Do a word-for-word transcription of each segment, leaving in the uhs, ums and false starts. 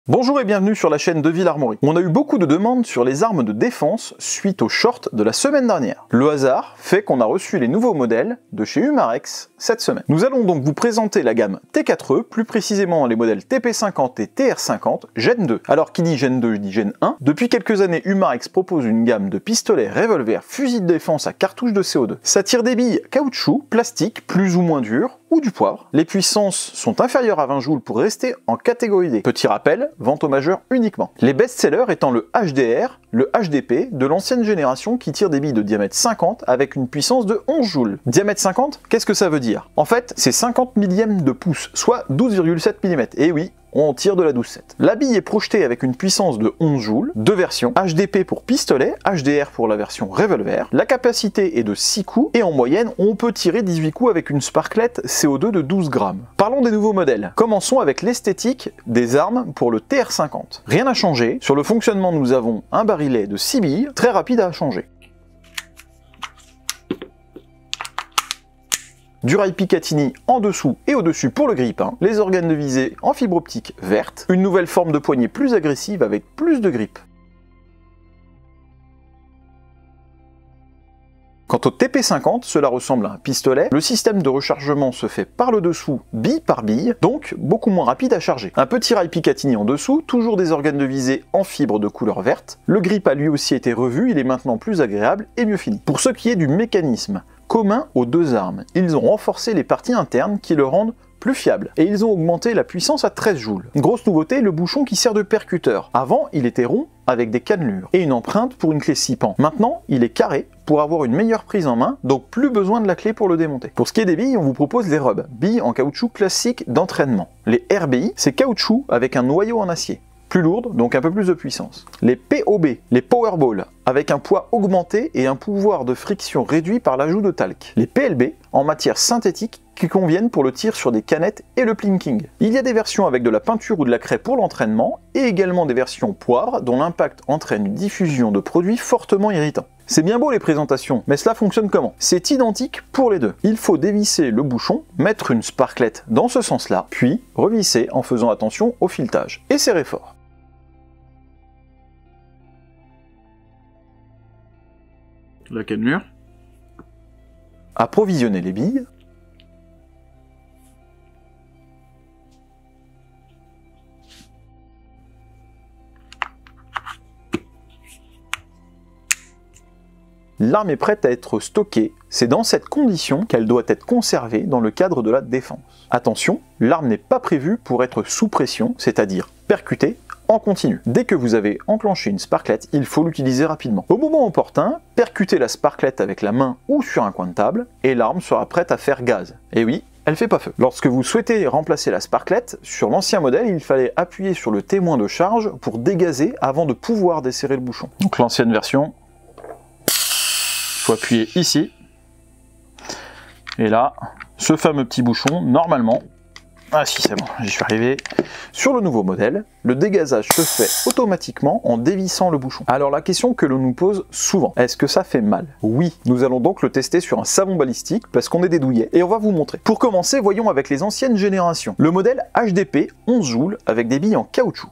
Bonjour et bienvenue sur la chaîne Deville Armory. On a eu beaucoup de demandes sur les armes de défense suite au short de la semaine dernière. Le hasard fait qu'on a reçu les nouveaux modèles de chez Umarex cette semaine. Nous allons donc vous présenter la gamme T quatre E, plus précisément les modèles T P cinquante et T R cinquante Gen deux. Alors qui dit Gen deux, dit Gen un. Depuis quelques années, Umarex propose une gamme de pistolets, revolvers, fusils de défense à cartouches de C O deux. Ça tire des billes caoutchouc, plastique, plus ou moins dures, ou du poivre. Les puissances sont inférieures à vingt joules pour rester en catégorie D. Petit rappel, vente au majeur uniquement. Les best-sellers étant le H D R, le H D P de l'ancienne génération qui tire des billes de diamètre cinquante avec une puissance de onze joules. Diamètre cinquante, qu'est-ce que ça veut dire? En fait, c'est cinquante millièmes de pouce, soit douze virgule sept millimètres. Et oui, on tire de la douze sept. La bille est projetée avec une puissance de onze joules, deux versions, H D P pour pistolet, H D R pour la version revolver. La capacité est de six coups et en moyenne, on peut tirer dix-huit coups avec une sparklette C O deux de douze grammes. Parlons des nouveaux modèles. Commençons avec l'esthétique des armes pour le T R cinquante. Rien n'a changé. Sur le fonctionnement, nous avons un barillet de six billes, très rapide à changer. Du rail Picatinny en dessous et au-dessus pour le grille-pain, les organes de visée en fibre optique verte, une nouvelle forme de poignée plus agressive avec plus de grippe. Quant au T P cinquante, cela ressemble à un pistolet. Le système de rechargement se fait par le dessous, bille par bille, donc beaucoup moins rapide à charger. Un petit rail Picatinny en dessous, toujours des organes de visée en fibre de couleur verte. Le grip a lui aussi été revu, il est maintenant plus agréable et mieux fini. Pour ce qui est du mécanisme, commun aux deux armes, ils ont renforcé les parties internes qui le rendent plus fiable, et ils ont augmenté la puissance à treize joules. Grosse nouveauté, le bouchon qui sert de percuteur. Avant, il était rond avec des cannelures et une empreinte pour une clé six pans. Maintenant, il est carré pour avoir une meilleure prise en main, donc plus besoin de la clé pour le démonter. Pour ce qui est des billes, on vous propose les rubs, billes en caoutchouc classique d'entraînement. Les R B I, c'est caoutchouc avec un noyau en acier. Plus lourde, donc un peu plus de puissance. Les P O B, les Powerball, avec un poids augmenté et un pouvoir de friction réduit par l'ajout de talc. Les P L B, en matière synthétique, qui conviennent pour le tir sur des canettes et le plinking. Il y a des versions avec de la peinture ou de la craie pour l'entraînement, et également des versions poivre, dont l'impact entraîne une diffusion de produits fortement irritants. C'est bien beau les présentations, mais cela fonctionne comment? C'est identique pour les deux. Il faut dévisser le bouchon, mettre une sparklette dans ce sens-là, puis revisser en faisant attention au filetage, et serrer fort. La cannelure. Approvisionner les billes. L'arme est prête à être stockée, c'est dans cette condition qu'elle doit être conservée dans le cadre de la défense. Attention, l'arme n'est pas prévue pour être sous pression, c'est-à-dire percutée en continu. Dès que vous avez enclenché une sparklette, il faut l'utiliser rapidement. Au moment opportun, percutez la sparklette avec la main ou sur un coin de table, et l'arme sera prête à faire gaz. Et oui, elle fait pas feu. Lorsque vous souhaitez remplacer la sparklette, sur l'ancien modèle, il fallait appuyer sur le témoin de charge pour dégazer avant de pouvoir desserrer le bouchon. Donc l'ancienne version, il faut appuyer ici, et là, ce fameux petit bouchon, normalement, ah si c'est bon, j'y suis arrivé. Sur le nouveau modèle, le dégazage se fait automatiquement en dévissant le bouchon. Alors la question que l'on nous pose souvent, est-ce que ça fait mal? Oui, nous allons donc le tester sur un savon balistique parce qu'on est des douillets et on va vous montrer. Pour commencer, voyons avec les anciennes générations. Le modèle H D P onze joules avec des billes en caoutchouc.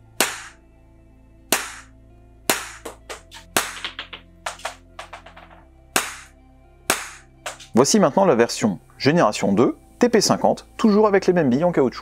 Voici maintenant la version génération deux, T P cinquante, toujours avec les mêmes billes en caoutchouc.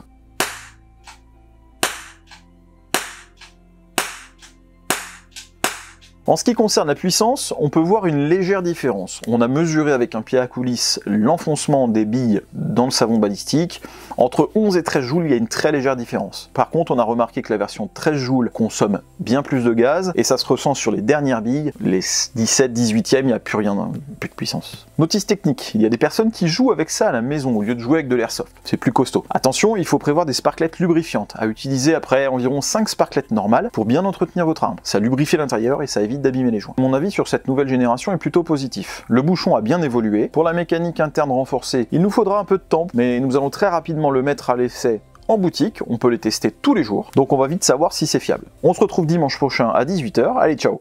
En ce qui concerne la puissance, on peut voir une légère différence. On a mesuré avec un pied à coulisse l'enfoncement des billes dans le savon balistique. Entre onze et treize joules, il y a une très légère différence. Par contre, on a remarqué que la version treize joules consomme bien plus de gaz, et ça se ressent sur les dernières billes, les dix-sept, dix-huitième, il n'y a plus rien, plus de puissance. Notice technique, il y a des personnes qui jouent avec ça à la maison au lieu de jouer avec de l'airsoft. C'est plus costaud. Attention, il faut prévoir des sparklettes lubrifiantes, à utiliser après environ cinq sparklettes normales pour bien entretenir votre arme. Ça lubrifie l'intérieur et ça évite d'abîmer les joints. Mon avis sur cette nouvelle génération est plutôt positif. Le bouchon a bien évolué. Pour la mécanique interne renforcée, il nous faudra un peu de temps, mais nous allons très rapidement le mettre à l'essai en boutique. On peut les tester tous les jours, donc on va vite savoir si c'est fiable. On se retrouve dimanche prochain à dix-huit heures. Allez, ciao!